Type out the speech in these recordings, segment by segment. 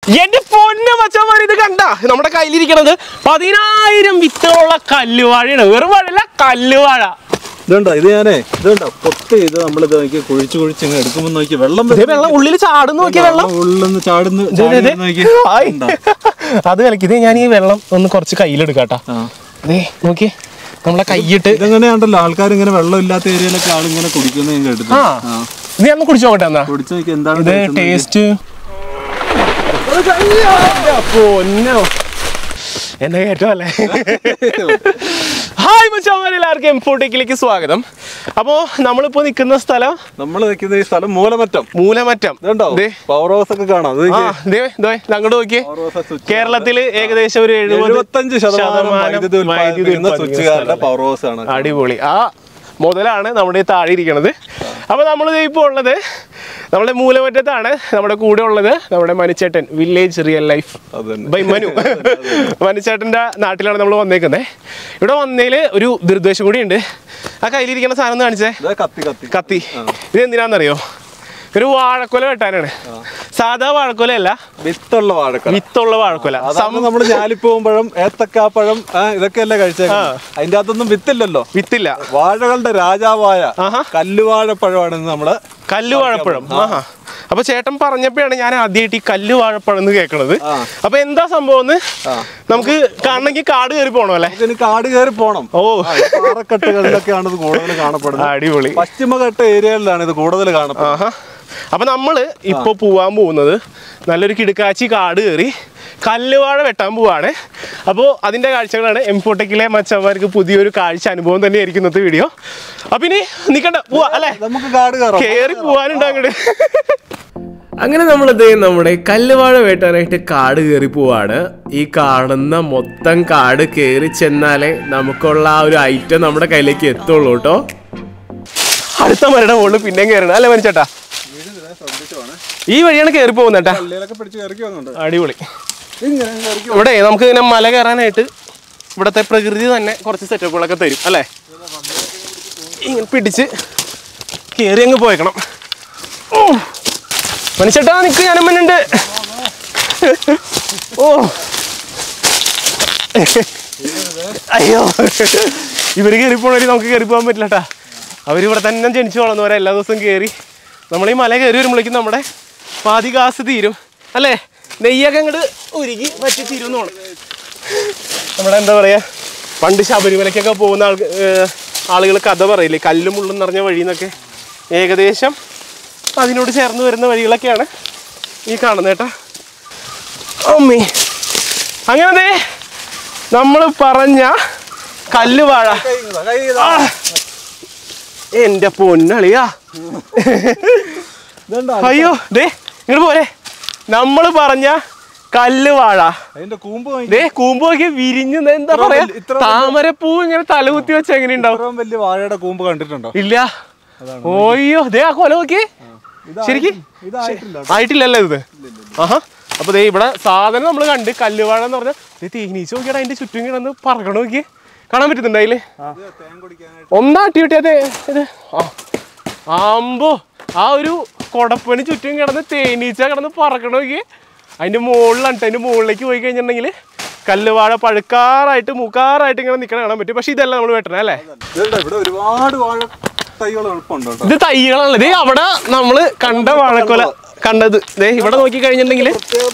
എന്റെ പൊന്നു മച്ചന്മാർ ഇത് കണ്ട നമ്മുടെ കയ്യിലിരിക്കണത് 10,000 വിത്തുകളുള്ള കല്ലുവാഴയാണ്. വെറും വാഴല്ല, കല്ലുവാഴ. ഇതുണ്ടോ ഇത് ഇതുണ്ടോ പൊത്ത് ചെയ്ത് നമ്മളിത് നോക്കി കുഴിച്ച് ഇങ്ങനെ എടുക്കുമ്പോൾ നോക്കി വെള്ളം ഉള്ളിൽ ചാടുന്നു നോക്കിയ വെള്ളം ഉള്ളിൽ ചാടുന്നു. അത് കളിക്കിത് ഞാൻ ഈ വെള്ളം ഒന്ന് കുറച്ച് കയ്യിലെടുക്കാട്ടാ. അതെ നോക്കി നമ്മളെ കൈയിട്ട് ഇതെങ്ങനെയാണ്ടല്ലോ ആൾക്കാർ ഇങ്ങനെ വെള്ളം ഇല്ലാത്ത ഏരിയയിലൊക്കെ ആളിങ്ങനെ കുടിക്കുന്ന ഞാൻ കേട്ടു. നീ ഒന്ന് കുടിച്ചു നോക്കട്ടെ എന്നാ. കുടിച്ചു നോക്കി എന്താണ് ഇത് ടേസ്റ്റ്. പൊന്നോ എന്നെ കേട്ടോ അല്ലേ. ഹായ് മച്ചാമാരെ, എല്ലാവർക്കും എംഫോട്ടേക്കിലേക്ക് സ്വാഗതം. അപ്പോ നമ്മളിപ്പോ നിൽക്കുന്ന സ്ഥലം ഈ സ്ഥലം മൂലമറ്റം. പവർ ഹൗസ് ഒക്കെ കാണാം. അങ്ങോട്ട് നോക്കിയേ. കേരളത്തില് ഏകദേശം ഒരു 75% വൈദ്യുതി പവർ ഹൗസ് ആണ്. അടിപൊളി. ആ മുതലാണ് നമ്മുടെ താഴെ ഇരിക്കണത്. അപ്പൊ നമ്മൾ ഇപ്പോൾ ഉള്ളത് നമ്മുടെ മൂലമറ്റത്താണ്. നമ്മുടെ കൂടെ ഉള്ളത് നമ്മുടെ മനുച്ചേട്ടൻ, village real life by Manu. മനുച്ചേട്ടൻ്റെ നാട്ടിലാണ് നമ്മൾ വന്നേക്കുന്നത്. ഇവിടെ വന്നതിൽ ഒരു ദുരുദ്ദേശം കൂടി ഉണ്ട്. ആ കയ്യിലിരിക്കുന്ന സാധനം കാണിച്ചേ, കത്തി. ഇത് എന്തിനാണെന്നറിയോ? ഒരു വാഴക്കൊല വെട്ടാനാണ്. സാധാ വാഴക്കൊല അല്ല, വിത്തുള്ള വാഴക്കൊല. നമ്മള് ഞാലിപ്പൂവമ്പഴം, ഏത്തക്കാപ്പഴം ഇതൊക്കെയല്ലേ കഴിച്ചേ? അതിന്റെ അകത്തൊന്നും വിത്തില്ല. വാഴകളുടെ രാജാവായ കല്ലുവാഴപ്പഴമാണ് നമ്മള്. കല്ലുവാഴപ്പഴം. അപ്പൊ ചേട്ടൻ പറഞ്ഞപ്പോഴാണ് ഞാൻ ആദ്യമായിട്ട് ഈ കല്ലുവാഴപ്പഴം എന്ന് കേൾക്കണത്. അപ്പൊ എന്താ സംഭവം നമുക്ക് കാണണമെങ്കിൽ കാട് കയറി പോണോ അല്ലെ? കാട് കയറി പോണം. പാറക്കെട്ടുകളിലൊക്കെയാണ് ഇത് കൂടുതൽ കാണപ്പെടുന്നത്. അടിപൊളി. പശ്ചിമഘട്ട ഏരിയകളിലാണ് ഇത് കൂടുതൽ കാണപ്പെടുന്നത്. അപ്പൊ നമ്മള് ഇപ്പൊ പോവാൻ പോകുന്നത് നല്ലൊരു കിടുക്കാച്ചി കാട് കയറി കല്ലുവാഴ വെട്ടാൻ പോവാണ്. അപ്പോൾ അതിന്റെ കാഴ്ചകളാണ്. എംഫോട്ടെക്കിലെ മച്ചന്മാർക്ക് പുതിയൊരു കാഴ്ച അനുഭവം തന്നെയായിരിക്കും ഇന്നത്തെ വീഡിയോ. അപ്പൊ ഇനി നിക്കണ്ട, പോവാ അല്ലെ? നമുക്ക് കാട് കയറി പോവാനുണ്ട് അങ്ങോട്ട്. അങ്ങനെ നമ്മളിത് നമ്മുടെ കല്ലുവാഴ വെട്ടാനായിട്ട് കാട് കയറി പോവാണ്. ഈ കാണുന്ന മൊത്തം കാട് കയറി ചെന്നാലേ നമുക്കുള്ള ആ ഒരു ഐറ്റം നമ്മുടെ കയ്യിലേക്ക് എത്തുള്ളൂ കേട്ടോ. അടുത്ത മരയുടെ മുകളിൽ പിന്നെയും കയറണം അല്ലേ മനുച്ചേട്ടാ? ഈ വഴിയാണ് കയറി പോകുന്നേട്ടാ. അടിപൊളി. ഇവിടെ നമുക്ക് ഇങ്ങനെ മല കയറാനായിട്ട് ഇവിടത്തെ പ്രകൃതി തന്നെ കുറച്ച് സെറ്റപ്പുകളൊക്കെ തരും അല്ലേ? ഇങ്ങനെ പിടിച്ച് കയറി അങ്ങ് പോയേക്കണം. മനുഷ്യട്ടാ നിക്ക്, ഞാനും മനുണ്ട്. ഓ അയ്യോ, ഇവര് കയറി പോണ നമുക്ക് കയറി പോകാൻ പറ്റില്ലട്ടാ. അവരിവിടെ തന്നെ ജനിച്ചു വളർന്നവരെ എല്ലാ ദിവസവും കയറി നമ്മൾ ഈ മല കയറി വരുമ്പോഴേക്കും നമ്മുടെ പാതി കാസ് തീരും അല്ലേ? നെയ്യൊക്കെ അങ്ങോട്ട് ഉരുകി പറ്റി തീരുമെന്ന് തോന്നും. നമ്മുടെ എന്താ പറയുക, പണ്ട് ശബരിമലയ്ക്കൊക്കെ പോകുന്ന ആളുകൾ കഥ പറയില്ലേ, കല്ലും മുള്ളും നിറഞ്ഞ വഴി എന്നൊക്കെ. ഏകദേശം അതിനോട് ചേർന്ന് വരുന്ന വഴികളൊക്കെയാണ് ഈ കാണുന്നത് കേട്ടോ. അമ്മേ, അങ്ങനെ നമ്മൾ പറഞ്ഞ കല്ലുവാഴ. എന്റെ പൊന്നളിയാ, അയ്യോ ദേ ഇങ്ങോട്ട് പോരെ. നമ്മള് പറഞ്ഞ കല്ലുവാഴ കൂമ്പ് നോക്കി വിരിഞ്ഞ്, എന്താ പറയാ, താമരപ്പൂ ഇങ്ങനെ തലകുത്തി വെച്ച എങ്ങനെ ഉണ്ടാവും? വലിയ വാഴയുടെ കൂമ്പ് കണ്ടിട്ടുണ്ടോ? ഇല്ല. ഓയ്യോ ദേ ആ കൊല നോക്കി. ശരിക്കും ആയിട്ടില്ലല്ലോ ഇത്. ആഹാ. അപ്പൊ ദേ ഇവിടെ സാധനം നമ്മൾ കണ്ട് കല്ലുവാഴ എന്ന് പറഞ്ഞാൽ തേനീച്ച നോക്കിയാൽ അതിന്റെ ചുറ്റും കിടന്ന് പറക്കണ നോക്കി. കാണാൻ പറ്റുന്നുണ്ട് അതില് ഒന്നാട്ടി കിട്ടിയാതെ ഇത്. ആമ്പോ ആ ഒരു കൊടപ്പന് ചുറ്റും കിടന്ന് തേനീച്ച കിടന്ന് പറക്കണ നോക്കി. അതിന്റെ മുകളിലാണ്. അതിന്റെ മുകളിലേക്ക് പോയി കഴിഞ്ഞിട്ടുണ്ടെങ്കിൽ കല്ലുവാഴ പഴുക്കാറായിട്ട് മൂക്കാറായിട്ട് ഇങ്ങനെ നിൽക്കണ കാണാൻ പറ്റും. പക്ഷെ ഇതല്ല നമ്മൾ വെട്ടണേ അല്ലേ? ഇത് തൈകളാണല്ലോ. ദേ അവിടെ നമ്മള് കണ്ട വാഴക്കൊല കണ്ടത്. ദേ ഇവിടെ നോക്കി കഴിഞ്ഞിട്ടുണ്ടെങ്കിൽ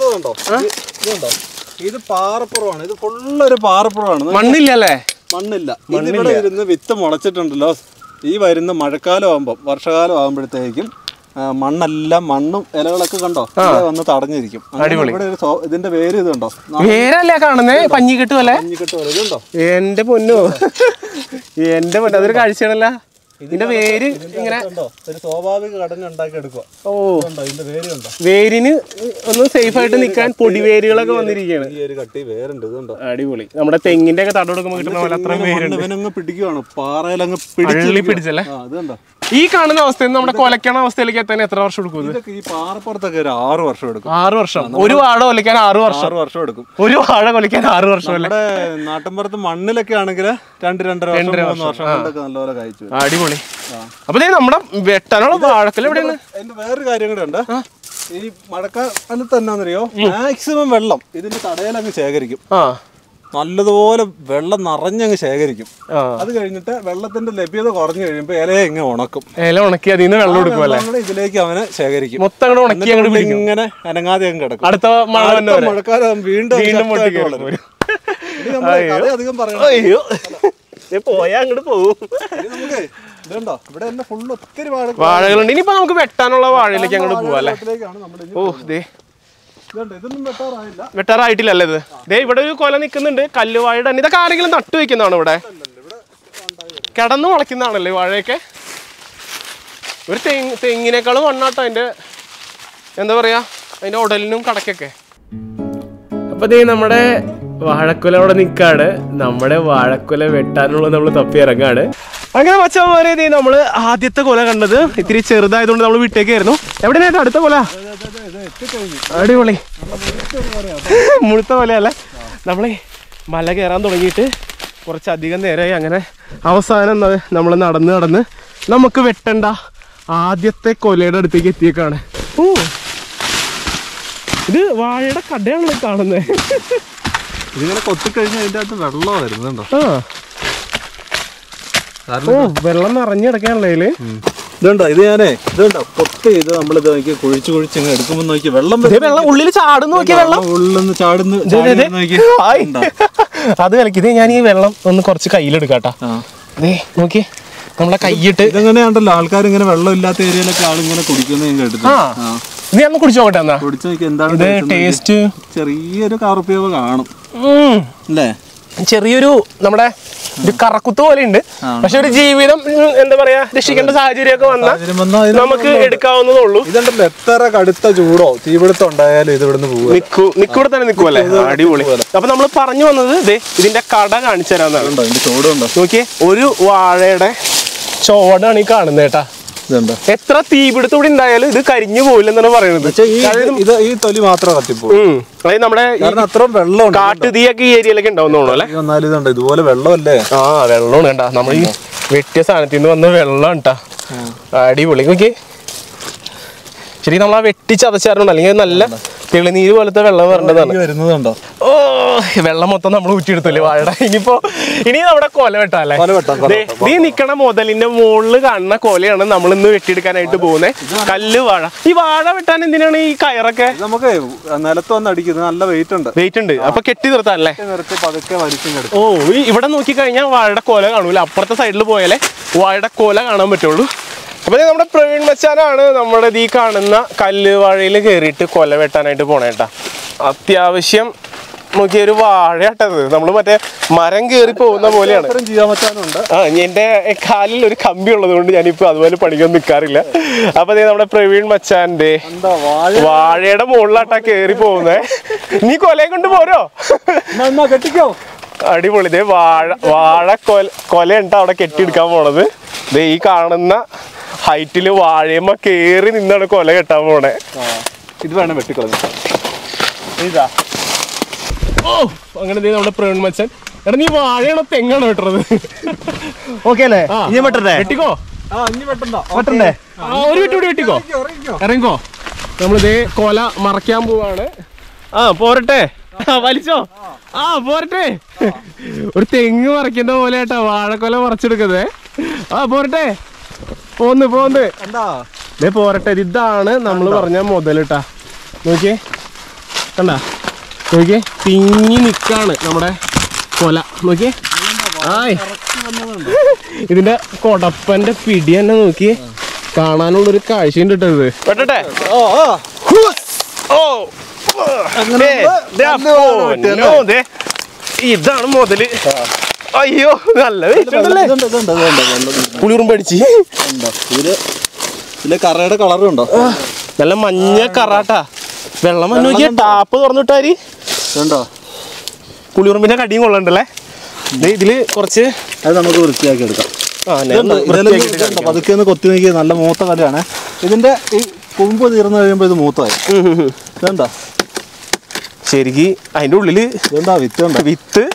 ഇത് പാറപ്പുറമാണ്. ഇത് ഫുള്ളൊരു പാറപ്പുറമാണ്. മണ്ണില്ലല്ലേ? മണ്ണില്ല. ഇവിടെ ഇരുന്ന് വിത്ത് മുളച്ചിട്ടുണ്ടല്ലോ. ഈ വരുന്ന മഴക്കാലം ആകുമ്പോൾ, വർഷകാലം ആകുമ്പോഴത്തേക്കും മണ്ണെല്ലാം, മണ്ണും ഇലകളൊക്കെ കണ്ടോ വന്ന് തടഞ്ഞിരിക്കും. ഇവിടെ ഇതിന്റെ വേര് ഇതുണ്ടോ? വേരല്ലേ കാണുന്നേ? പഞ്ഞിക്കെട്ട് പോലെ. ഇതുണ്ടോ? എന്റെ പൊന്നോ, എന്റെ പൊന്നോ, അതൊരു കാഴ്ചയാണല്ലോ. ഇതിന്റെ വേര് ഇങ്ങനെ ഒരു സ്വാഭാവിക ഘടന ഉണ്ടാക്കി എടുക്കുക. ഓ, വേരിന് ഒന്ന് സേഫ് ആയിട്ട് നിൽക്കാൻ പൊടിവേരുകളൊക്കെ വന്നിരിക്കുകയാണ്. അടിപൊളി. നമ്മുടെ തെങ്ങിന്റെ ഒക്കെ തട കൊടുക്കുമ്പോൾ കിട്ടുന്ന പോലെ അത്രയും വേരുണ്ട്. പിടിക്കുവാണ്, പാറയിലങ്ങ് പിടിച്ചല്ലേ? ഈ കാണുന്ന അവസ്ഥയിൽ നമ്മുടെ കൊലക്കണ അവസ്ഥയിലേക്ക് എത്താൻ എത്ര വർഷം എടുക്കും? ഈ പാറപ്പുറത്തൊക്കെ ഒരു 6 വർഷം എടുക്കും. 6 വർഷം. ഒരു വാഴ കൊലയ്ക്കാൻ 6 വർഷം എടുക്കും. ഒരു വാഴ കൊലയ്ക്കാൻ 6 വർഷം. നമ്മുടെ നാട്ടിൻപുറത്ത് മണ്ണിലൊക്കെ ആണെങ്കിൽ 2-2.5 വർഷം കൊണ്ടൊക്കെ നല്ലപോലെ കഴിച്ചു. അടിപൊളി. അപ്പൊ നമ്മുടെ വെട്ടാനുള്ള വാഴക്കൽ എവിടെയാണ്? അതിന്റെ വേറൊരു കാര്യം കൂടെ ഉണ്ട്. ഈ മഴക്കാലത്ത് എന്നാന്നറിയോ, മാക്സിമം വെള്ളം ഇതിന്റെ തടയിലങ്ങ് ശേഖരിക്കും. നല്ലതുപോലെ വെള്ളം നിറഞ്ഞങ്ങ് ശേഖരിക്കും. അത് കഴിഞ്ഞിട്ട് വെള്ളത്തിന്റെ ലഭ്യത കുറഞ്ഞു കഴിയുമ്പോ ഇലയെ ഇങ്ങനെ ഉണക്കും. ഇല ഉണക്കി അതിൽ നിന്ന് വെള്ളം എടുക്കുമല്ലേ, ഇതിലേക്ക് അവനെ ശേഖരിക്കും. മൊത്തം ഉണക്കി ഇങ്ങനെ അനങ്ങാതെ അങ്ങ് കിടക്കും. അടുത്ത മഴക്കാലം വീണ്ടും അധികം പറയണം. പോയാ അങ്ങോട്ട് പോകും. നമുക്ക് ഇതുണ്ടോ, ഇവിടെ എല്ലാം ഫുള്ള് ഒത്തിരി വാഴകളുണ്ട്. ഇനിയിപ്പോ നമുക്ക് വെട്ടാനുള്ള വാഴയിലേക്ക് അങ്ങോട്ട് പോവാ അല്ലേ. ഓ ദേ വെട്ടാറായിട്ടില്ലല്ലേ ഇത്. ദേ ഇവിടെ ഒരു കൊല നിൽക്കുന്നുണ്ട്, കല്ലുവാഴയുടെ തന്നെ. ഇതൊക്കെ ആരെങ്കിലും നട്ടു വെക്കുന്നതാണോ ഇവിടെ? കിടന്നു മുളയ്ക്കുന്നതാണല്ലേ വാഴയൊക്കെ. ഒരു തെങ്ങിനേക്കാളും വണ്ണാട്ടോ അതിന്റെ, എന്താ പറയാ, അതിന്റെ ഉടലിനും കടക്കൊക്കെ. അപ്പൊ ദേ നമ്മുടെ വാഴക്കുല അവിടെ നിൽക്കാണ്. നമ്മുടെ വാഴക്കുല വെട്ടാനുള്ളത് നമ്മൾ തപ്പി ഇറങ്ങാണ്. അങ്ങനെ മച്ചാമാരെ ദേ നമ്മള് ആദ്യത്തെ കൊല കണ്ടത് ഇത്തിരി ചെറുതായതുകൊണ്ട് നമ്മൾ വിട്ടേക്കായിരുന്നു. എവിടെയായിട്ട് അടുത്ത കൊല? അടിപൊളി മുഴുത്ത കൊലയല്ലേ. നമ്മളെ മല കയറാൻ തുടങ്ങിയിട്ട് കുറച്ചധികം നേരമായി. അങ്ങനെ അവസാനം നമ്മൾ നടന്ന് നമുക്ക് വെട്ടണ്ട ആദ്യത്തെ കൊലയുടെ അടുത്തേക്ക് എത്തിയേക്കാണ്. ഓ ഇത് വാഴയുടെ കടയാണല്ലോ കാണുന്നത്. ഇതിങ്ങനെ കൊത്തിക്കഴിഞ്ഞാൽ അതിൻ്റെ അകത്ത് വെള്ളം വരുന്നുണ്ടോ? ഓ വെള്ളം നിറഞ്ഞു കിടക്കാണല്ലോ ഇതില്. ഇതുണ്ടോ, ഇത് ഇതുണ്ടോ കൊത്തി ഇത് നമ്മളിത് നോക്കി കുഴിച്ച് ഇങ്ങനെ എടുക്കുമ്പോ നോക്കി വെള്ളം ഉള്ളിൽ ചാടുന്നു. നോക്കിയ വെള്ളം ഉള്ളിൽ ചാടുന്നു. അത് കളിക്കിത്. ഞാൻ ഈ വെള്ളം ഒന്ന് കുറച്ച് കയ്യിലെടുക്കാട്ടാ. നോക്കി നമ്മളെ കൈയിട്ട് ഇതെങ്ങനെയാണ്ടല്ലോ ആൾക്കാർ ഇങ്ങനെ വെള്ളം ഇല്ലാത്ത ഏരിയയിലൊക്കെ ആളിങ്ങനെ കുടിക്കുന്ന ഞാൻ കേട്ടിട്ട്. ഇത് ഞാൻ കുടിച്ചു നോക്കട്ടെ. എന്നാ കുടിച്ചു നോക്കി എന്താണ് ടേസ്റ്റ്. ചെറിയൊരു കറുപ്പിയവ കാണും അല്ലേ, ചെറിയൊരു നമ്മുടെ ഒരു കറക്കുത്ത് പോലെ ഉണ്ട്. പക്ഷെ ഒരു ജീവിതം എന്താ പറയാ രക്ഷിക്കേണ്ട സാഹചര്യമൊക്കെ വന്നാൽ നമുക്ക് എടുക്കാവുന്നതേ ഉള്ളൂ. ഇതുണ്ടല്ലോ എത്ര കടുത്ത ചൂടോ തീപിടുത്തം ഉണ്ടായാലും ഇത് ഇവിടുന്ന് പോകും. നിക്കൂടെ തന്നെ നിൽക്കുമല്ലേ, അടിപൊളി. അപ്പൊ നമ്മൾ പറഞ്ഞു വന്നത് ഇതിന്റെ കട കാണിച്ചു തരാന്നാണ്. ചോടുണ്ടോ നോക്കിയേ, ഒരു വാഴയുടെ ചോടാണ് ഈ കാണുന്നത് കേട്ടാ. എത്ര തീപിടുത്തൂടെ ഉണ്ടായാലും ഇത് കരിഞ്ഞു പോയില്ലെന്നാണ് പറയുന്നത്. ഈ തൊലി മാത്രം കത്തിപ്പോകും. അതായത് നമ്മുടെ അത്രയും വെള്ളം കാട്ടുതീയൊക്കെ ഈ ഏരിയയിലൊക്കെ ഉണ്ടാവുന്ന അല്ലേ. എന്നാലും ഇതുപോലെ വെള്ളമല്ലേ. വെള്ളമാണ് കേട്ടാ. നമ്മൾ ഈ വെട്ടിയ സാധനത്തിൽ നിന്ന് വന്ന വെള്ളം കേട്ടാ. അടിപൊളി. നോക്കി ശരി, നമ്മൾ ആ വെട്ടി ചതച്ചാറുണ്ട്, അല്ലെങ്കിൽ നല്ല തെളിനീര് പോലത്തെ വെള്ളം വരേണ്ടതാണ്. ഓ വെള്ളം മൊത്തം നമ്മൾ ഊറ്റിയെടുത്തല്ലേ വാഴയുടെ. ഇനി നമ്മുടെ കൊല വെട്ടാല്ലേ. നീ നിക്കണ മുതലിന്റെ മുകളിൽ കാണുന്ന കൊലയാണ് നമ്മൾ ഇന്ന് വെട്ടിയെടുക്കാനായിട്ട് പോകുന്നത്. കല്ല് വാഴ. ഈ വാഴ വെട്ടാൻ എന്തിനാണ് ഈ കയറൊക്കെ? നമുക്ക് നിലത്ത് വന്ന് അടിക്കുന്നത്, നല്ല വെയിറ്റ് ഉണ്ട്. അപ്പൊ കെട്ടി നിർത്താല്ലേ. ഓ ഇവിടെ നോക്കി കഴിഞ്ഞാൽ വാഴയുടെ കൊല കാണൂല. അപ്പുറത്തെ സൈഡിൽ പോയാലേ വാഴയുടെ കൊല കാണാൻ പറ്റുള്ളൂ. അപ്പൊ നമ്മുടെ പ്രവീൺ മച്ചാനാണ് നമ്മുടെ ഈ കാണുന്ന കല്ലുവാഴയിൽ കയറിയിട്ട് കൊല വെട്ടാനായിട്ട് പോണേട്ടാ. അത്യാവശ്യം നോക്കിയൊരു വാഴയാട്ടത്. നമ്മള് മറ്റേ മരം കയറി പോകുന്ന പോലെയാണ്. എന്റെ കാലിൽ ഒരു കമ്പി ഉള്ളത് കൊണ്ട് ഞാനിപ്പോ അതുപോലെ പണിക്കൊന്നും നിൽക്കാറില്ല. അപ്പൊ നമ്മുടെ പ്രവീൺ മച്ചാന്റെ വാഴയുടെ മുകളിലാട്ടാ കയറി പോകുന്നേ. നീ കൊലയെ കൊണ്ട് പോരോ? കെട്ടിക്കോ. അടിപൊളി. വാഴ കൊലയുണ്ട് അവിടെ കെട്ടിയെടുക്കാൻ പോണത്. ഈ കാണുന്ന ഹൈറ്റില് വാഴയമ്മ കേറി നിന്നാണ് കൊല കെട്ടാൻ പോണേ. ഇത് വേണം വെട്ടിക്കളഞ്ഞ. ഓ അങ്ങനെ നമ്മുടെ പ്രവീൺ മച്ചൻ. എടാ നീ വാഴയാണോ തെങ്ങാണോ വെട്ടത്? ഓക്കെ അല്ലേ? വെട്ടിക്കോ. വെട്ടണ്ടേ? ഒരു വെട്ടി വെട്ടിക്കോ. ഇറങ്ങിക്കോ. നമ്മളിതേ കൊല മറയ്ക്കാൻ പോവാണ്. പോരട്ടെ. വലിച്ചോ. പോരട്ടെ. ഒരു തെങ്ങ് മറയ്ക്കുന്ന പോലെ കേട്ടാ വാഴക്കൊല മറച്ചെടുക്കുന്നേ. പോരട്ടെ. പോന്ന് പോരട്ടെ. ഇതാണ് നമ്മൾ പറഞ്ഞ മുതലിട്ടാ. നോക്കിയേ കണ്ടാ. നോക്കിയേ തിങ്ങി നിക്കാണ് നമ്മുടെ കൊല. നോക്കിയേ ഇതിന്റെ കൊടപ്പന്റെ പിടി തന്നെ നോക്കിയേ. കാണാനുള്ളൊരു കാഴ്ചയുണ്ട് കേട്ടത്. വെട്ടട്ടെ. ഇതാണ് മുതല്. അയ്യോ നല്ല പുളിയുറുമ്പ് അടിച്ച്. കറയുടെ കളറും ഉണ്ടോ? നല്ല മഞ്ഞ കറാട്ടാ. വെള്ളം വന്നു നോക്കിയ ടാപ്പ് തുറന്നിട്ടാരി പുളിയുറുമ്പിന്റെ കടിയും കൊള്ളണ്ടല്ലേ. ഇതില് കുറച്ച് അത് നമുക്ക് വൃത്തിയാക്കി എടുക്കാം. പതുക്കെ കൊത്തി നോക്കിയ നല്ല മൂത്ത കലയാണ്. ഇതിന്റെ ഈ കൊമ്പ് തീർന്നു കഴിയുമ്പോ ഇത് മൂത്തായി. ഇതെന്താ ശരിക്ക് അതിന്റെ ഉള്ളില് വിത്ത്.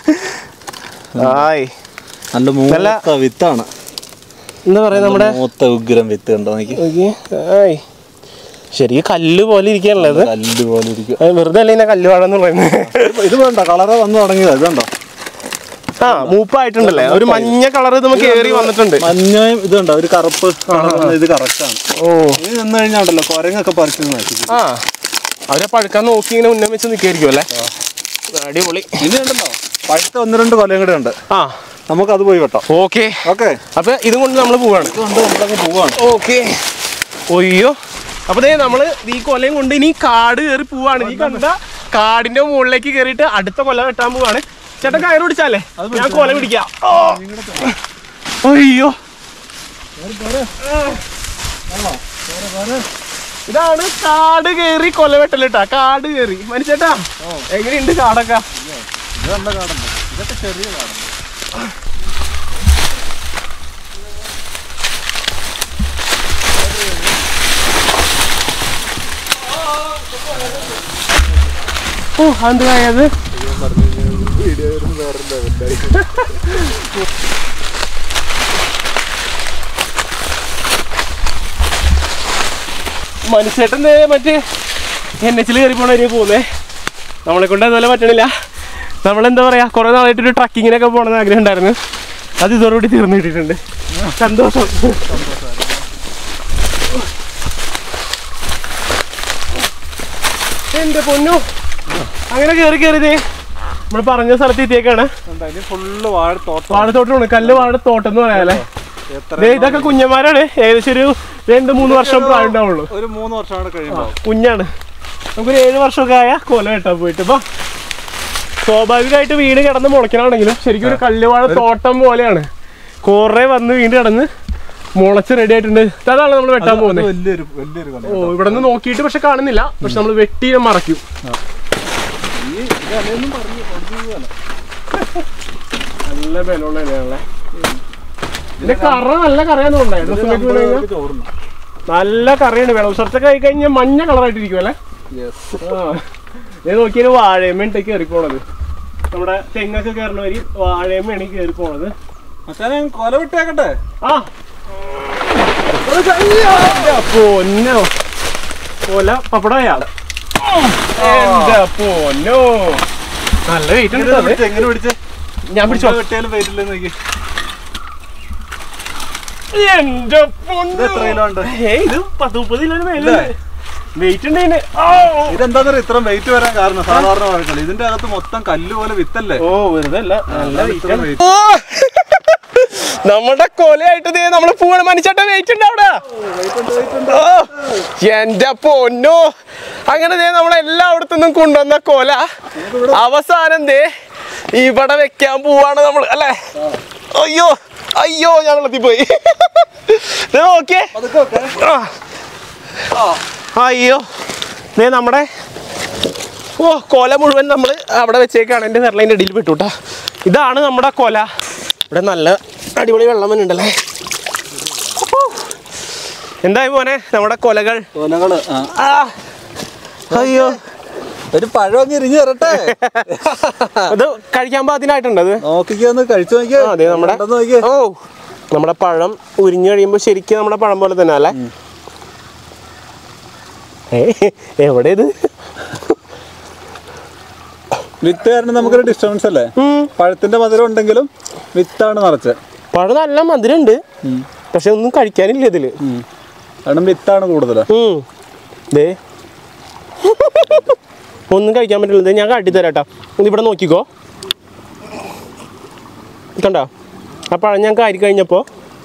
നല്ല മൂത്ത വിത്താണ്. എന്താ പറയാ നമ്മുടെ മൂത്ത ഉഗ്രം വിത്ത് കണ്ടോ നോക്കി. ശരിക്കും കല്ല് പോലെ ഇരിക്കാനുള്ളത്. കല്ല് പോലെ ഇരിക്കും. വെറുതെ അല്ലേ ഇതിനെ കല്ല് വാഴന്ന് പറയുന്നത്. ഇത് വേണ്ട, കളറ് വന്നു തുടങ്ങിയത് ഇതുണ്ടോ? ആ മൂപ്പായിട്ടുണ്ടല്ലേ, ഒരു മഞ്ഞ കളർ നമുക്ക് കേറി വന്നിട്ടുണ്ട്. മഞ്ഞയും ഇതുണ്ടോ, ഒരു കറുപ്പ് ഇത് കറക്റ്റാണ്. ഓ ഇത് നിന്ന് കഴിഞ്ഞാണ്ടല്ലോ കുരങ്ങൊക്കെ പറിച്ചു. ആ അവരെ പഴുക്കാൻ നോക്കി ഇങ്ങനെ ഉന്നം വെച്ച് നിൽക്കായിരിക്കും അല്ലേ. അടിപൊളി. ഇനി ഉണ്ടല്ലോ പഴുത്ത 1-2 കൊലയും കൂടെ ഉണ്ട്. ആ നമുക്കത് പോയി കേട്ടോ. Okay okay. അപ്പൊ ഇതും കൊണ്ട് നമ്മൾ പോവാണ്. നമ്മളങ്ങ് പോവാണ്. ഓക്കെ. ഒയ്യോ, അപ്പൊ നമ്മള് ഈ കൊലയും കൊണ്ട് ഇനി കാട് കയറി പോവാണ്. ഈ കണ്ട കാടിന്റെ മുകളിലേക്ക് കയറിയിട്ട് അടുത്ത കൊല വെട്ടാൻ പോവാണ്. ചേട്ടൻ കയറ് പിടിച്ചാലേ ഞാൻ കൊല പിടിക്കാം. അയ്യോ, ഇതാണ് കാട് കയറി കൊല വെട്ടലിട്ടാ. കാട് കയറി മനുഷ്യേട്ടാ, എങ്ങനെയുണ്ട് കാടൊക്കെ? ഇതൊക്കെ ചെറിയ കാടുണ്ട്. ഓ എന്തായത് മനുഷ്യേട്ടൻ മറ്റേ NH കയറി പോണ പോകുന്നേ. നമ്മളെ കൊണ്ട് അതുപോലെ പറ്റണില്ല. നമ്മളെന്താ പറയാ, കുറെ നാളായിട്ടൊരു ട്രക്കിങ്ങിനൊക്കെ പോകണമെന്ന് ആഗ്രഹം ഉണ്ടായിരുന്നു. അത് ഇതോടുകൂടി തീർന്നു കിട്ടിയിട്ടുണ്ട്. സന്തോഷം. എന്റെ പൊന്നു, അങ്ങനെ കയറിയതേ നമ്മൾ പറഞ്ഞ സ്ഥലത്ത് എത്തിയേക്കാണ്. ഫുള്ള് വാഴത്തോട്ടമാണ്, കല്ല് വാഴത്തോട്ടം എന്ന് പറയാല്ലേ. ഇതൊക്കെ കുഞ്ഞന്മാരാണ്. ഏകദേശം ഒരു 2-3 വർഷം പ്രായം ഉണ്ടാവുള്ളൂ. ഒരു 3 വർഷമാണ് കഴിയുമ്പോൾ കുഞ്ഞാണ്. നമുക്കൊരു 7 വർഷമൊക്കെ ആയ കൊല വെട്ടാൻ പോയിട്ട് ഇപ്പൊ സ്വാഭാവികമായിട്ട് വീട് കിടന്ന് മുളയ്ക്കണമെങ്കിലും ശരിക്കും ഒരു കല്ലുവാഴ തോട്ടം പോലെയാണ്. കുറെ വന്ന് വീണ്ടും കിടന്ന് മുളച്ച് റെഡി ആയിട്ടുണ്ട്. അതാണ് നമ്മൾ വെട്ടാൻ പോകുന്നത്. ഓ, ഇവിടെ നിന്ന് നോക്കിയിട്ട് പക്ഷെ കാണുന്നില്ല. പക്ഷെ നമ്മൾ വെട്ടി മറയ്ക്കും. നല്ല ബലമുള്ള ഇലയാണല്ലേ. ഇതിന്റെ കറ നല്ല കറിയാന്ന് തോന്നുന്നുണ്ടായിരുന്നു. നല്ല കറിയാണ്. വെള്ളം ഷർട്ടൊക്കെ ആയി കഴിഞ്ഞാൽ മഞ്ഞ കളറായിട്ടിരിക്കും അല്ലേ. നോക്കിയാൽ വാഴയമ്മ ഇട്ടേക്ക് കയറി പോണത്. നമ്മുടെ തെങ്ങൊക്കെ കയറണ വരി വാഴയമ്മയാണ് കയറി പോണത്. കൊല വിട്ടേക്കട്ടെ. ആ പൊന്നോ, കൊല പപ്പടയാ. എന്റെ പൊന്നോ, നല്ല വെയിറ്റ് ഉണ്ട്. എങ്ങനെ പിടിച്ചേ? ഞാൻ പിടിച്ചോ. വെട്ടിയാലും വെയിറ്റില്ലെന്ന് നോക്കി. എന്റെ പൊന്നോ, ഇത് 10-30 കിലോന് മേലുണ്ട് വെയിറ്റ് ഉണ്ട് ഇതിന്. ഇതെന്താ ഇത്ര വെയിറ്റ് വരാൻ കാരണം? സാധാരണ വാഴക്കളി ഇതിന്റെ അകത്ത് മൊത്തം കല്ല് പോലെ വിത്തല്ലേ. ഓ വെറുതെ അല്ല, നല്ല വെയിറ്റ്. നമ്മുടെ കൊലയായിട്ട് നമ്മള് പോവാണ്. മനുഷ്യട്ട വെയിറ്റ് ഉണ്ട് അവിടെ. എന്റെ പൊന്നോ, അങ്ങനെ നമ്മളെല്ലായിടത്തുനിന്നും കൊണ്ടുവന്ന കൊല അവസാനം ഇവിടെ വെക്കാൻ പോവാണ് നമ്മൾ അല്ലേ. അയ്യോ അയ്യോ, ഞാൻ വെള്ളത്തിപ്പോയി. നോക്കിയേ. അയ്യോ, നമ്മുടെ കൊല മുഴുവൻ നമ്മൾ അവിടെ വെച്ചേക്കാണ്. എൻ്റെ വെള്ളത്തിൻ്റെ അടിയിൽ പെട്ടുട്ടാ. ഇതാണ് നമ്മുടെ കൊല. ഇവിടെ നല്ല അടിപൊളി വെള്ളം വന്നിട്ടുണ്ടല്ലേ. എന്തായി മോനെ നമ്മുടെ കൊലകൾ? അയ്യോ, ഒരു പഴം ഇരിഞ്ഞു തരട്ടെ. അത് കഴിക്കാൻ പാകത്തിനായിട്ടുണ്ട്. അത് നോക്കിക്കൊന്ന് കഴിച്ചു നോക്കിയാ. അതെ, നമ്മുടെ പഴം ഉരിഞ്ഞു കഴിയുമ്പോ ശരിക്കും നമ്മുടെ പഴം പോലെ തന്നെ അല്ലേ. എവിടെ ഇത് വിത്ത് കാരണം നമുക്കൊരു ഡിസ്റ്റർബൻസ് അല്ലേ. പഴത്തിന്റെ മധുരം ഉണ്ടെങ്കിലും വിത്താണ് നിറച്ച്. പഴം നല്ല മധുരം ഉണ്ട്, പക്ഷെ ഒന്നും കഴിക്കാനില്ല ഇതില്. കാരണം വിത്താണ് കൂടുതൽ. ഒന്നും കഴിക്കാൻ പറ്റില്ല. ഞാൻ കാട്ടിത്തരാട്ടാ. ഇതിവിടെ നോക്കിക്കോ, കണ്ടോ ആ പഴം ഞാൻ കാരി കഴിഞ്ഞപ്പോ.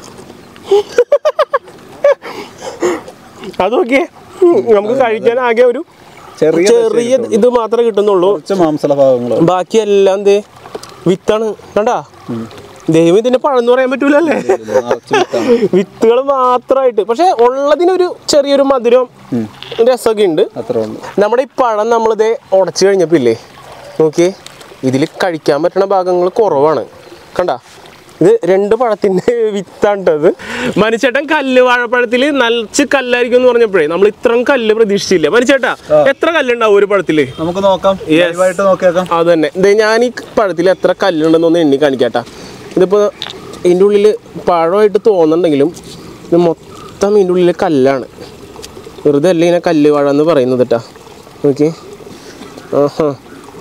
അത് നോക്കിയേ, നമുക്ക് കഴിക്കാൻ ആകെ ഒരു ചെറിയ ഇത് മാത്രമേ കിട്ടുന്നുള്ളൂ. ബാക്കിയെല്ലാം വിത്താണ്. കണ്ടാ, ദൈവം ഇതിന്റെ പഴം എന്ന് പറയാൻ പറ്റൂലല്ലേ. വിത്തുകൾ മാത്രമായിട്ട്. പക്ഷെ ഉള്ളതിനൊരു ചെറിയൊരു മധുരം രസമൊക്കെ ഉണ്ട്. നമ്മുടെ ഈ പഴം നമ്മളിത് ഉടച്ചു കഴിഞ്ഞപ്പോ ഇല്ലേ, നോക്കിയേ, ഇതിൽ കഴിക്കാൻ പറ്റുന്ന ഭാഗങ്ങൾ കുറവാണ്. കണ്ടാ, ഇത് 2 പഴത്തിന്റെ വിത്താണ്ടത്. മനുച്ചേട്ടൻ കല്ല് വാഴപ്പഴത്തില് നല്ലച്ച് കല്ലായിരിക്കും എന്ന് പറഞ്ഞപ്പോഴേ നമ്മൾ ഇത്രയും കല്ല് പ്രതീക്ഷിച്ചില്ല. മനുച്ചേട്ടാ, എത്ര കല്ലുണ്ടാവും ഒരു പഴത്തില്? നമുക്ക് നോക്കാം. അത് തന്നെ. ഞാൻ ഈ പഴത്തിൽ എത്ര കല്ലുണ്ടെന്നൊന്ന് എണ്ണി കാണിക്കാട്ടാ. ഇതിപ്പോ ഇതിൻ്റെ ഉള്ളിൽ പഴമായിട്ട് തോന്നുന്നുണ്ടെങ്കിലും ഇത് മൊത്തം ഇതിൻ്റെ ഉള്ളിൽ കല്ലാണ്. വെറുതെ അല്ല ഇങ്ങനെ കല്ലുവാഴ എന്ന് പറയുന്നത് കേട്ടാ. ഓക്കെ. ആഹാ.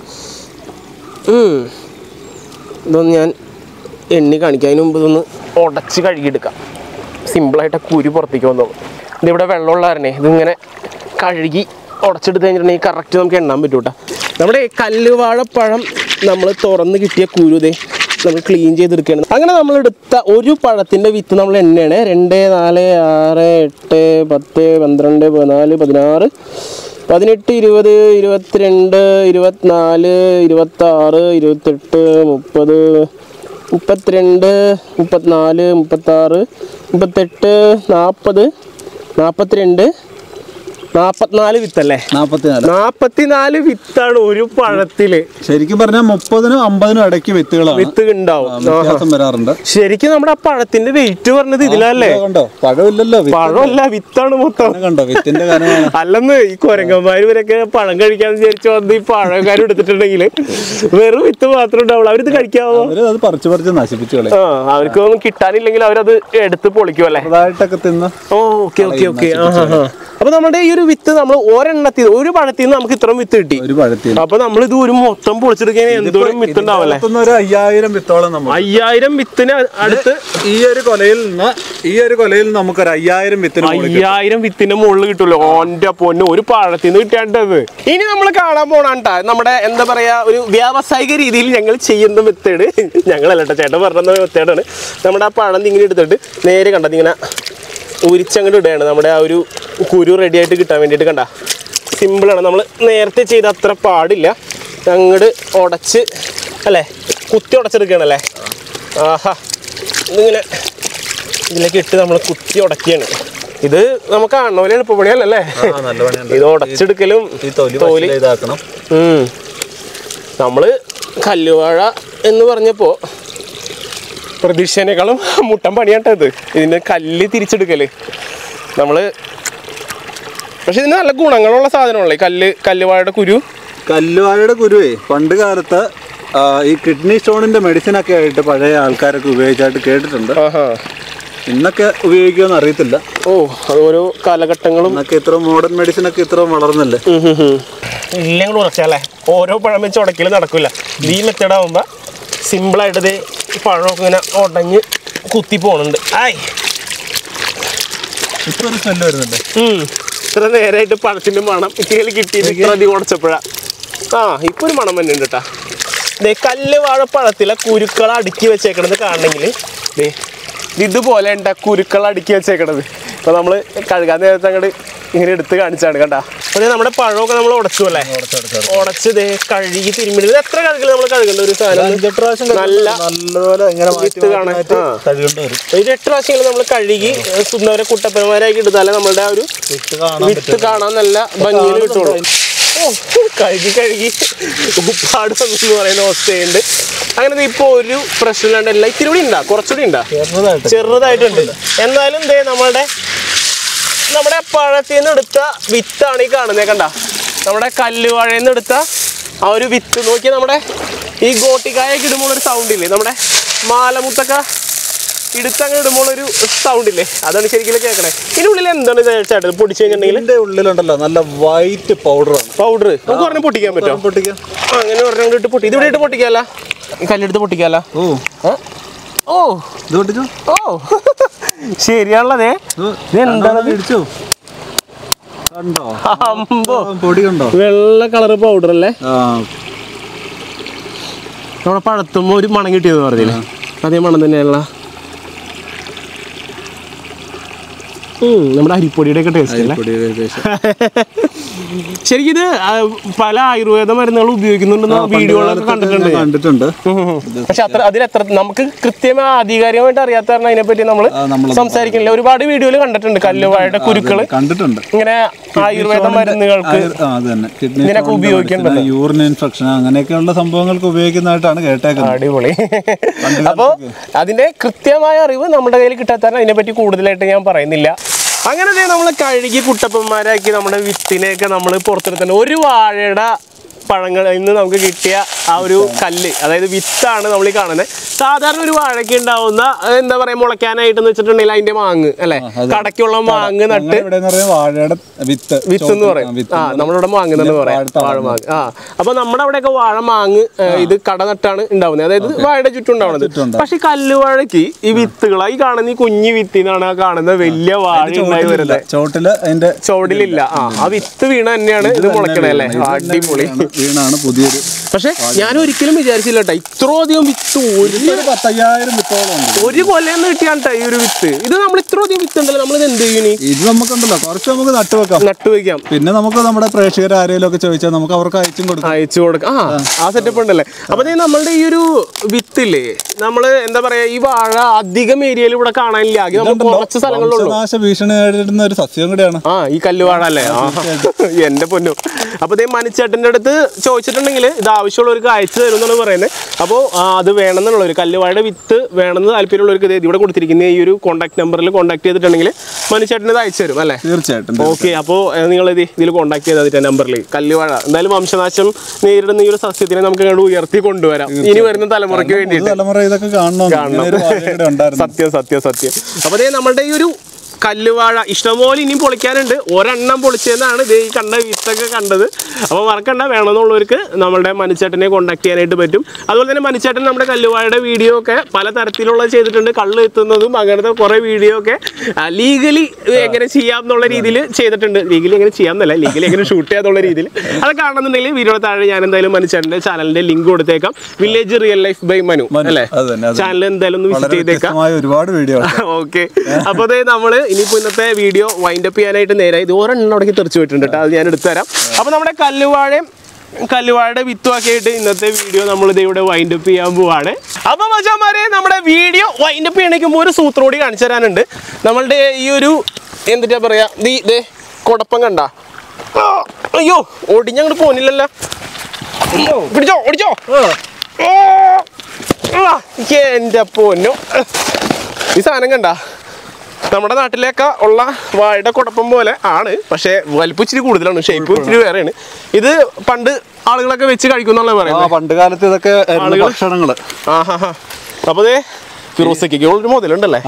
ഇതൊന്ന് ഞാൻ എണ്ണി കാണിക്കാം. അതിന് മുമ്പ് ഇതൊന്ന് ഉടച്ച് കഴുകിയെടുക്കാം. സിമ്പിളായിട്ട് കുരു പുറത്തേക്ക് വന്നോളൂ. ഇതിവിടെ വെള്ളമുള്ളവരനെ ഇതിങ്ങനെ കഴുകി ഉടച്ചെടുത്ത് കഴിഞ്ഞിട്ടുണ്ടെങ്കിൽ കറക്റ്റ് നമുക്ക് എണ്ണാൻ പറ്റും കേട്ടോ. നമ്മുടെ കല്ലുവാഴപ്പഴം നമ്മൾ തുറന്ന് കിട്ടിയ കുരുതേ നമ്മൾ ക്ലീൻ ചെയ്തെടുക്കുകയാണ്. അങ്ങനെ നമ്മളെടുത്ത ഒരു പഴത്തിൻ്റെ വിത്ത് നമ്മൾ എണ്ണയാണ്. 2, 4, 6, 8, 10, 12, 14, 16, 18, 20, 22, 24, 26, 28, 30, 32, 34, 36, 38, 40, 42, 44 വിത്തല്ലേ? 44 വിത്താണ് ഒരു പഴത്തില്. ശരിക്കും പറഞ്ഞാൽ 30-നും 50-നും ഇടയ്ക്ക് വിത്ത് ഉണ്ടാവും. വരാറുണ്ട്. ശരിക്കും നമ്മുടെ ആ പഴത്തിന്റെ വെയിറ്റ് പറഞ്ഞത് ഇതിലല്ലേ? പഴമല്ല, വിത്താണ് മൊത്തം. അല്ലെന്ന് ഈ കൊരങ്ങന്മാര് ഇവരൊക്കെ പഴം കഴിക്കാന്ന് വിചാരിച്ചു വന്ന് ഈ പഴക്കാരും എടുത്തിട്ടുണ്ടെങ്കിൽ വെറും വിത്ത് മാത്രമേ ഉണ്ടാവുള്ളൂ. അവരിത് കഴിക്കാവോ? അത് പറിച്ച് നശിപ്പിച്ചു കളയും. അവർക്ക് ഒന്നും കിട്ടാനില്ലെങ്കിൽ അവരത് എടുത്ത് പൊളിക്കുമല്ലേ? Okay okay okay. അപ്പൊ നമ്മുടെ ഈ ഒരു വിത്ത് നമ്മൾ ഒരെണ്ണത്തിൽ ഒരു പഴത്തിൽ നിന്ന് നമുക്ക് ഇത്രയും വിത്ത് കിട്ടി. അപ്പൊ നമ്മൾ ഇത് ഒരു മൊത്തം പൊളിച്ചെടുക്കാൻ എന്തോരം വിത്ത് ഉണ്ടാവല്ലേ? 5000 വിത്തോളം. 5000 വിത്തിന് അടുത്ത് ഈ ഒരു കൊലയിൽ നമുക്കൊരു 5000 വിത്തിന്റെ മുകളിൽ കിട്ടുമല്ലോ. ഓന്റെ പൊന്ന്, ഒരു പഴത്തിൽ നിന്ന് കിട്ടാണ്ടത്. ഇനി നമ്മൾ കാണാൻ പോണാണ്ടാ നമ്മുടെ എന്താ പറയാ ഒരു വ്യാവസായിക രീതിയിൽ ഞങ്ങൾ ചെയ്യുന്ന മെത്തേഡ്. ഞങ്ങളല്ല ചേട്ടൻ പറഞ്ഞ മെത്തേഡാണ്. നമ്മുടെ ആ പഴം ഇങ്ങനെ എടുത്തിട്ട് നേരെ കണ്ടത് ഇങ്ങനെ ഉരിച്ചങ്ങോട്ട് ഇടുകയാണ്. നമ്മുടെ ആ ഒരു കുരു റെഡി ആയിട്ട് കിട്ടാൻ വേണ്ടിയിട്ട്. കണ്ട, സിമ്പിളാണ്. നമ്മൾ നേരത്തെ ചെയ്ത അത്ര പാടില്ല. അങ്ങോട്ട് ഉടച്ച് അല്ലേ, കുത്തി ഉടച്ചെടുക്കുകയാണല്ലേ. ആഹാ, ഇതിങ്ങനെ ഇതിലേക്ക് ഇട്ട് നമ്മൾ കുത്തി ഉടക്കുകയാണ്. ഇത് നമുക്ക് കാണുന്ന പോലെ എളുപ്പപ്പണിയല്ലേ? ഇത് ഉടച്ചെടുക്കലും തോലി. നമ്മള് കല്ലുവാഴ എന്ന് പറഞ്ഞപ്പോ പ്രതീക്ഷേനേക്കാളും മുട്ടൻ പണിയാട്ടത്. ഇതിന്റെ കല്ല് തിരിച്ചെടുക്കല് നമ്മള്. പക്ഷെ ഇതിന് നല്ല ഗുണങ്ങളുള്ള സാധനമല്ലേ കല്ലുവാഴയുടെ കുരുവേ. പണ്ട് കാലത്ത് ഈ കിഡ്നി സ്റ്റോണിന്റെ മെഡിസിൻ ഒക്കെ ആയിട്ട് പഴയ ആൾക്കാരൊക്കെ ഉപയോഗിച്ചായിട്ട് കേട്ടിട്ടുണ്ട്. ഇന്നൊക്കെ ഉപയോഗിക്കുമെന്ന് അറിയത്തില്ല. അത് ഓരോ കാലഘട്ടങ്ങളും ഇത്ര മോഡേൺ മെഡിസിൻ ഒക്കെ ഇത്ര വളർന്നല്ലേ. എല്ലാം കൂടെ ഉറച്ചല്ലേ, ഓരോ പഴം വെച്ച് ഉടക്കല് നടക്കില്ല. ഈ മെത്തേഡ് ആവുമ്പോ സിമ്പിളായിട്ട് പഴമൊക്കെ ഇങ്ങനെ ഉടഞ്ഞ് കുത്തി പോണുണ്ട്. ഇത്ര നേരമായിട്ട് പഴത്തിന്റെ മണം ഇത്തിരി കിട്ടിയിട്ട് ഇത്ര അധികം ഉടച്ചപ്പോഴാ. ഇപ്പൊ ഒരു മണം തന്നെ ഉണ്ട് കേട്ടാ. കല്ല് വാഴപ്പഴത്തിലെ കുരുക്കൾ അടുക്കി വെച്ചേക്കണത് കാണണമെങ്കിൽ ഇതുപോലെ ഉണ്ട് കുരുക്കൾ അടുക്കി വെച്ചേക്കണത്. അപ്പൊ നമ്മള് കഴുകാൻ നേരത്തെ അങ്ങോട്ട് ഇങ്ങനെ എടുത്ത് കാണിച്ചാണ്. കണ്ടാ, അപ്പൊ നമ്മുടെ പഴമൊക്കെ നമ്മൾ ഉടച്ചു അല്ലേ? ഉടച്ച് കഴുകി തിരുമ്പി. എത്ര കഴുകല് നമ്മൾ കഴുകേണ്ട ഒരു സാധനം? നല്ലപോലെ വിത്ത് കാണാൻ 8 പ്രാവശ്യം നമ്മൾ കഴുകി സുന്ദര കുട്ടപ്പന്മാരാക്കി എടുത്താലേ നമ്മളുടെ ആ ഒരു വിത്ത് കാണാൻ നല്ല ഭംഗിയിൽ കിട്ടുള്ളൂ. കഴുകി ഉപ്പാട് എന്ന് പറയുന്ന അവസ്ഥയുണ്ട്. അങ്ങനെ ഇപ്പൊ ഒരു പ്രശ്നമില്ലാണ്ട് എല്ലാം ഇത്തിരി കൂടി ഉണ്ടാ, കുറച്ചുകൂടി ഉണ്ടാ, ചെറുതായിട്ടുണ്ട്. എന്നാലും നമ്മുടെ പഴത്തിൽ നിന്ന് എടുത്ത വിത്താണ് ഈ കാണുന്നത്. കണ്ട, നമ്മുടെ കല്ലുവാഴയിൽ നിന്ന് എടുത്ത ആ ഒരു വിത്ത് നോക്കിയാൽ നമ്മുടെ ഈ ഗോട്ടിക്കായൊക്കെ ഇടുമ്പോൾ ഒരു സൗണ്ട് ഇല്ലേ? നമ്മുടെ മാലമുത്തൊക്കെ ഇടുത്തങ്ങ് ഇടുമ്പോൾ ഒരു സൗണ്ട് ഇല്ലേ? അതാണ് ശരിക്കും കേൾക്കണേ. ഇതിനുള്ളിൽ എന്താണ് ചേട്ടൻ പൊടിച്ചു കഴിഞ്ഞിട്ടുണ്ടെങ്കിൽ ഉള്ളിലുണ്ടല്ലോ നല്ല വൈറ്റ് പൗഡർ. നമുക്ക് പറഞ്ഞ് പൊട്ടിക്കാൻ പറ്റുമോ? പൊട്ടിക്കാം. അങ്ങനെ പറഞ്ഞ ഇട്ട് പൊട്ടി. ഇതിവിടെ ഇട്ട് പൊട്ടിക്കാല്ല, കല്ലെടുത്ത് പൊട്ടിക്കാല്ല. ശരിയാണല്ലേ. വെള്ള കളറ് പൗഡർ അല്ലേ? നമ്മുടെ പഴത്തുമ്പോ ഒരു മണം കിട്ടിയത് പറഞ്ഞില്ലേ? അതേ മണം തന്നെയാണല്ലോ. നമ്മുടെ അരിപ്പൊടിയുടെ ഒക്കെ ടേസ്റ്റ് അല്ലേ? ശരിക്കും ഇത് പല ആയുർവേദ മരുന്നുകൾ ഉപയോഗിക്കുന്നുണ്ടെന്ന് വീഡിയോകളൊക്കെ കണ്ടിട്ടുണ്ട്. പക്ഷെ അതിലെത്ര നമുക്ക് കൃത്യമായി ആധികാരികമായിട്ട് അറിയാത്ത കാരണം അതിനെപ്പറ്റി നമ്മൾ സംസാരിക്കുന്നില്ല. ഒരുപാട് വീഡിയോയിൽ കണ്ടിട്ടുണ്ട് കല്ലുവാഴയുടെ കുരുക്കള് കണ്ടിട്ടുണ്ട്. ഇങ്ങനെ ആയുർവേദ മരുന്നുകൾക്ക് ഇതിനൊക്കെ ഉപയോഗിക്കുന്നുണ്ട്. യൂറിൻ ഇൻഫെക്ഷൻ അങ്ങനെയൊക്കെയുള്ള സംഭവങ്ങൾക്ക് ഉപയോഗിക്കുന്നതായിട്ടാണ് കേട്ടേക്കുന്നത്. അടിപൊളി. അപ്പൊ അതിന്റെ കൃത്യമായ അറിവ് നമ്മുടെ കയ്യിൽ കിട്ടാത്ത അതിനെപ്പറ്റി കൂടുതലായിട്ട് ഞാൻ പറയുന്നില്ല. അങ്ങനെ നമ്മൾ കഴുകി കുട്ടപ്പന്മാരാക്കി നമ്മുടെ വിത്തിനെയൊക്കെ നമ്മൾ പുറത്തെടുത്തിട്ടുണ്ട്. ഒരു വാഴയുടെ പഴങ്ങളിൽ നിന്ന് നമുക്ക് കിട്ടിയ ആ ഒരു കല്ല്, അതായത് വിത്താണ് നമ്മൾ ഈ കാണുന്നത്. സാധാരണ ഒരു വാഴയ്ക്ക് ഉണ്ടാവുന്ന എന്താ പറയാ മുളയ്ക്കാനായിട്ട് വെച്ചിട്ടുണ്ടെങ്കിൽ അതിന്റെ മാങ്ങ് അല്ലെ, കടക്കുള്ള മാങ്ങ് നട്ട് വാഴയുടെ വിത്ത് എന്ന് പറയും. നമ്മളിവിടെ മാങ്ങ് എന്ന് പറയാം, വാഴമാങ്ങ്. അപ്പൊ നമ്മുടെ അവിടെയൊക്കെ വാഴ മാങ്ങ് ഇത് കട നട്ടാണ് ഉണ്ടാവുന്നത്, അതായത് വാഴയുടെ ചുറ്റും ഉണ്ടാവുന്നത്. പക്ഷെ കല്ലുവാഴയ്ക്ക് ഈ വിത്തുകളായി കാണുന്ന ഈ കുഞ്ഞു വിത്തിനാണ് ആ കാണുന്ന വലിയ വാഴ ഉണ്ടായി വരുന്നത്. ചോടിലില്ല. ആ വിത്ത് വീണ തന്നെയാണ് ഇത് മുളക്കണേ അല്ലേ. അടിപൊളി വീണാണ് പുതിയൊരു. പക്ഷെ ഞാൻ ഒരിക്കലും വിചാരിച്ചില്ല കേട്ടോ ഇത്രയധികം വിത്ത്. 10,000 വിത്തോളം ഒരു കൊല്ലന്ന് കിട്ടിയാണ് ഈ ഒരു വിത്ത്. ഇത് നമ്മൾ ഇത്രയധികം വിത്ത് ഉണ്ടല്ലോ, നമ്മൾ ഇത് എന്ത് ചെയ്യും? ഇത് നമുക്കുണ്ടല്ലോ കുറച്ച് നമുക്ക് നട്ടുവെക്കാം. പിന്നെ നമുക്ക് നമ്മുടെ പ്രേക്ഷകർ ആരെങ്കിലും ഒക്കെ ചോദിച്ചാൽ നമുക്ക് അവർക്ക് അയച്ചു കൊടുക്കാം. ആ സെറ്റപ്പ് ഉണ്ടല്ലേ. അപ്പൊ നമ്മളുടെ ഈ ഒരു വിത്തില്ലേ, നമ്മള് എന്താ പറയാ ഈ വാഴ അധികം ഏരിയയിൽ ഇവിടെ കാണാനില്ല, കുറച്ച് സ്ഥലങ്ങളിലുള്ളൂ. ഭീഷണി നേരിടുന്ന ഒരു സസ്യം കൂടിയാണ് ഈ കല്ലുവാഴ അല്ലേ. എന്റെ പൊന്നു. അപ്പൊ മനുച്ചേട്ടന്റെ അടുത്ത് ചോദിച്ചിട്ടുണ്ടെങ്കിൽ ഇത് ആവശ്യമുള്ളവർക്ക് അയച്ചു തരും എന്നാണ് പറയുന്നത്. അപ്പോൾ അത് വേണമെന്നുള്ളവർ കല്ലുവാഴയുടെ വിത്ത് വേണമെന്ന് താല്പര്യമുള്ളവർക്ക് ഇവിടെ കൊടുത്തിരിക്കുന്ന ഈ ഒരു കോൺടാക്ട് നമ്പറിൽ കോൺടാക്ട് ചെയ്തിട്ടുണ്ടെങ്കിൽ മനുച്ചേട്ടന് ഇത് അയച്ചു തരും അല്ലേ. തീർച്ചയായിട്ടും. ഓക്കെ. അപ്പോൾ നിങ്ങൾ ഇതിൽ കോൺടാക്ട് ചെയ്താൽ നമ്പറിൽ കല്ലുവാഴ എന്തായാലും വംശനാശം നേരിടുന്ന ഈ ഒരു സസ്യത്തിനെ നമുക്ക് അങ്ങോട്ട് ഉയർത്തി കൊണ്ടുവരാം ഇനി വരുന്ന തലമുറയ്ക്ക് വേണ്ടിയിട്ട്. സത്യം സത്യം സത്യം. അപ്പൊ നമ്മളുടെ ഈ ഒരു കല്ലുവാഴ ഇഷ്ടംപോലെ ഇനിയും പൊളിക്കാനുണ്ട്. ഒരെണ്ണം പൊളിച്ചതെന്നാണ് ഈ കണ്ട വിത്തൊക്കെ കണ്ടത്. അപ്പോൾ മറക്കണ്ട, വേണമെന്നുള്ളവർക്ക് നമ്മളുടെ മനുച്ചേട്ടനെ കോൺടാക്ട് ചെയ്യാനായിട്ട് പറ്റും. അതുപോലെ തന്നെ മനുച്ചേട്ടൻ നമ്മുടെ കല്ലുവാഴയുടെ വീഡിയോ ഒക്കെ പല തരത്തിലുള്ള ചെയ്തിട്ടുണ്ട്. കള്ള് എത്തുന്നതും അങ്ങനത്തെ കുറേ വീഡിയോ ഒക്കെ ലീഗലി എങ്ങനെ ചെയ്യാം എന്നുള്ള രീതിയിൽ ചെയ്തിട്ടുണ്ട്. ലീഗലി എങ്ങനെ ചെയ്യാമെന്നല്ല, ലീഗലി എങ്ങനെ ഷൂട്ട് ചെയ്യാന്നുള്ള രീതിയിൽ. അത് കാണുന്നുണ്ടെങ്കിൽ വീഡിയോയുടെ താഴെ ഞാൻ എന്തായാലും മനുച്ചേട്ടൻ്റെ ചാനലിൻ്റെ ലിങ്ക് കൊടുത്തേക്കാം. Village real life by Manu അല്ലേ. ചാനൽ എന്തായാലും ഒന്ന് വിസിറ്റ് ചെയ്തേക്കാം. ഒരുപാട് വീഡിയോ. ഓക്കെ. അപ്പോൾ നമ്മൾ ഇനിയിപ്പോൾ ഇന്നത്തെ വീഡിയോ വൈൻഡപ്പ് ചെയ്യാനായിട്ട് നേരെ ഇത് ഒരെണ്ണം അവിടേക്ക് തെറിച്ച് പോയിട്ടുണ്ട് കേട്ടോ, അത് ഞാൻ എടുത്തുതരാം. അപ്പോൾ നമ്മുടെ കല്ലുവാഴയുടെ വിത്തുമൊക്കെ ആയിട്ട് ഇന്നത്തെ വീഡിയോ നമ്മൾ ഇവിടെ വൈൻഡപ്പ് ചെയ്യാൻ പോവാണ്. അപ്പോൾ മച്ചാന്മാരെ നമ്മുടെ വീഡിയോ വൈൻഡപ്പ് ചെയ്യണമെങ്കിൽ ഒരു സൂത്രം കൂടി കാണിച്ചു തരാനുണ്ട്. നമ്മളുടെ ഈ ഒരു എന്താ പറയാ ഇതേ കുടപ്പം കണ്ട. അയ്യോ ഒടിഞ്ഞങ്ങോട്ട് പോന്നില്ലല്ലോ. പിടിച്ചോ ഓടിച്ചോ. എൻ്റെ പൊന്നു, ഈ സാധനം കണ്ട നമ്മുടെ നാട്ടിലൊക്കെ ഉള്ള വാഴയുടെ കുടപ്പം പോലെ ആണ്, പക്ഷെ വലിപ്പം ഇച്ചിരി കൂടുതലാണ്, ഷേപ്പ് ഇച്ചിരി വേറെയാണ്. ഇത് പണ്ട് ആളുകളൊക്കെ വെച്ച് കഴിക്കുന്നുള്ള പറയുന്നത്. പണ്ട് കാലത്ത് ഇതൊക്കെ ഭക്ഷണങ്ങള്. അപ്പൊ ഫിറോസയ്ക്ക് ഒരു മുതലുണ്ടല്ലേ.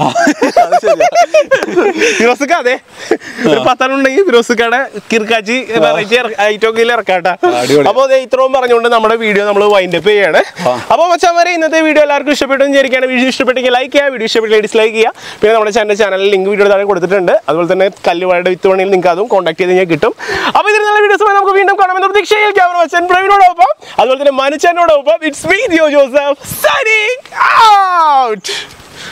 ഫിറോസക്ക അതെ ഒരു 10 ഉണ്ടെങ്കിൽ ഫിറോസക്കയുടെ കിർക്കാച്ചി വെറൈറ്റി ഐറ്റമൊക്കെ ഇറക്കാട്ടാ. അപ്പൊ ഇത്രയും പറഞ്ഞുകൊണ്ട് നമ്മുടെ വീഡിയോ നമ്മൾ വൈൻഡപ്പ് ചെയ്യാണ്. അപ്പൊ മച്ചാൻ വരെ ഇന്നത്തെ വീഡിയോ എല്ലാവർക്കും ഇഷ്ടപ്പെട്ടു വിചാരിക്കുകയാണ്. വീഡിയോ ഇഷ്ടപ്പെട്ടെങ്കിൽ ലൈക്ക് ചെയ്യുക, വീഡിയോ ഇഷ്ടപ്പെട്ടില്ല ഡിസ്ലൈക്ക് ചെയ്യുക. പിന്നെ നമ്മുടെ ചാനലിൽ ലിങ്ക് വീഡിയോ താഴെ കൊടുത്തിട്ടുണ്ട്. അതുപോലെ തന്നെ കല്ലുവാഴയുടെ വിത്ത് വേണമെങ്കിൽ നിങ്ങൾക്ക് അതും കോൺടാക്ട് ചെയ്ത് കഴിഞ്ഞാൽ കിട്ടും. അപ്പൊ ഇതിൽ നല്ല വീഡിയോസുമായി നമുക്ക് വീണ്ടും കാണാമെന്ന് പ്രതീക്ഷയിൽ പ്രവീണോടൊപ്പം അതുപോലെ തന്നെ മനുച്ചനോടൊപ്പം it's me Geo Joseph signing out.